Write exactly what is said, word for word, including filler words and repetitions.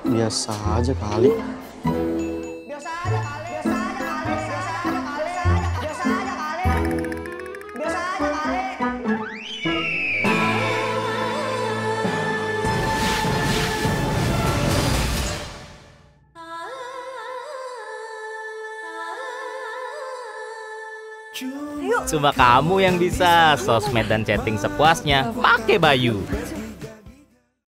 Biasa aja kali. Biasa aja kali, biasa aja kali, biasa aja kali, biasa aja kali, biasa aja kali. Cuma kamu yang bisa sosmed dan chatting sepuasnya pakai Bayu.